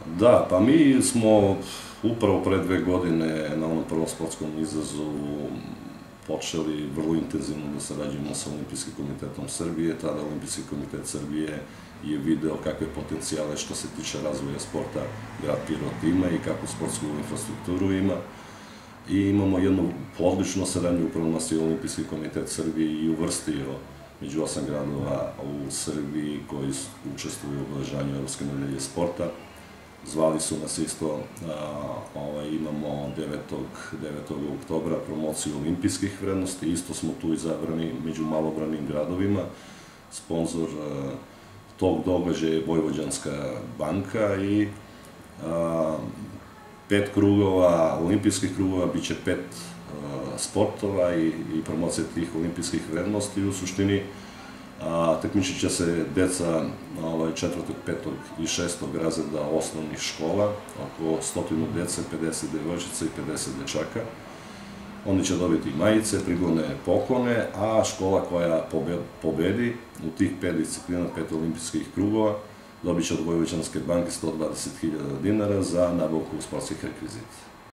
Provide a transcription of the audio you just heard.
Da, pa mi smo upravo pre 2 godine na onom prvom sportskom izrazu počeli vrlo intenzivno da sarađujemo sa Olimpijskim komitetom Srbije. Tada Olimpijski komitet Srbije je video kakve potencijale što se tiče razvoja sporta grad Pirot ima i kakvu sportsku infrastrukturu ima. I imamo jednu odličnu saradnju, upravo nas je Olimpijski komitet Srbije i uvrstio među 8 gradova u Srbiji koji učestvuju u obeležavanju Evropske nedelje sporta. Zvali su nas isto, imamo 9. oktobra promociju olimpijskih vrednosti, isto smo tu izabrani među malobranim gradovima. Sponzor tog događaja je Vojvođanska banka i 5 krugova, olimpijskih krugova, bit će 5 sportova i promocija tih olimpijskih vrednosti. U suštini takmičit će se deca 4., 5. i 6. razreda osnovnih škola, oko 100 dece, 50 devojčica i 50 dečaka. Oni će dobiti majice, prigodne poklone, a škola koja pobedi u tih 5 disciplina, 5 olimpijskih krugova, dobit će od Vojvođanske banke 120.000 dinara za nabavku sportskih rekvizita.